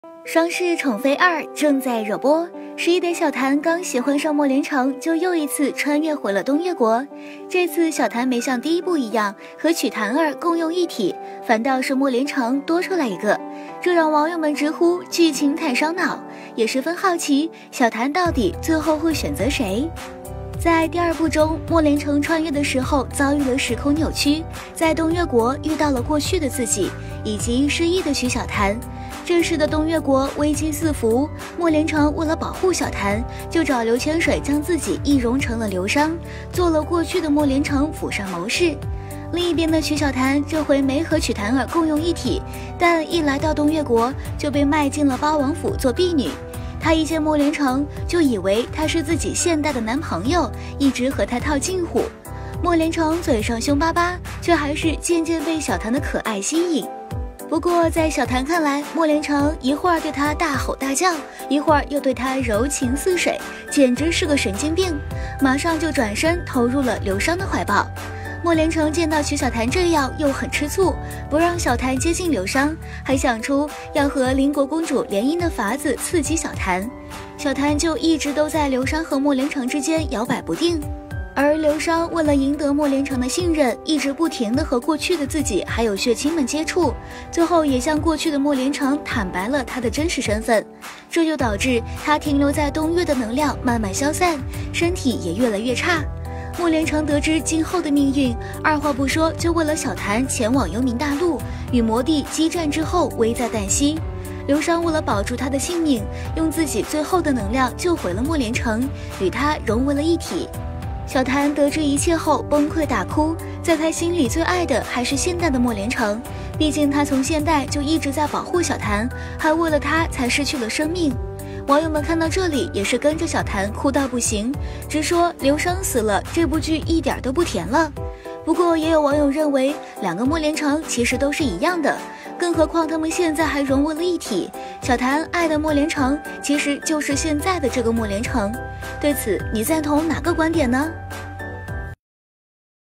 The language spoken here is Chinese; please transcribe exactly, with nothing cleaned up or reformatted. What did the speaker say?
双世宠妃二正在热播，十一的小谭刚喜欢上莫连成，就又一次穿越回了东越国。这次小谭没像第一部一样和曲檀儿共用一体，反倒是莫连成多出来一个，这让网友们直呼剧情太烧脑，也十分好奇小谭到底最后会选择谁。在第二部中，莫连成穿越的时候遭遇了时空扭曲，在东越国遇到了过去的自己以及失忆的曲小谭。这时的东越国危机四伏，莫连成为了保护小谭，就找刘千水将自己易容成了刘商，做了过去的莫连成府上谋士。另一边的曲小谭这回没和曲檀儿共用一体，但一来到东越国就被卖进了八王府做婢女。他一见莫连成就以为他是自己现代的男朋友，一直和他套近乎。莫连成嘴上凶巴巴，却还是渐渐被小谭的可爱吸引。不过在小谭看来，莫连成一会儿对他大吼大叫，一会儿又对他柔情似水，简直是个神经病，马上就转身投入了刘商的怀抱。莫连成见到曲小谭这样，又很吃醋，不让小谭接近刘商，还想出要和邻国公主联姻的法子刺激小谭。小谭就一直都在刘商和莫连成之间摇摆不定。而刘商为了赢得莫连成的信任，一直不停地和过去的自己还有血亲们接触，最后也向过去的莫连成坦白了他的真实身份，这就导致他停留在东越的能量慢慢消散，身体也越来越差。莫连成得知今后的命运，二话不说就为了小谭前往幽冥大陆，与魔帝激战之后危在旦夕。刘商为了保住他的性命，用自己最后的能量救回了莫连成，与他融为了一体。小谭得知一切后崩溃大哭，在他心里最爱的还是现代的莫连成，毕竟他从现代就一直在保护小谭，还为了他才失去了生命。网友们看到这里也是跟着小谭哭到不行，直说刘商死了，这部剧一点都不甜了。不过也有网友认为两个莫连成其实都是一样的，更何况他们现在还融为了一体，小谭爱的莫连成其实就是现在的这个莫连成。对此你赞同哪个观点呢？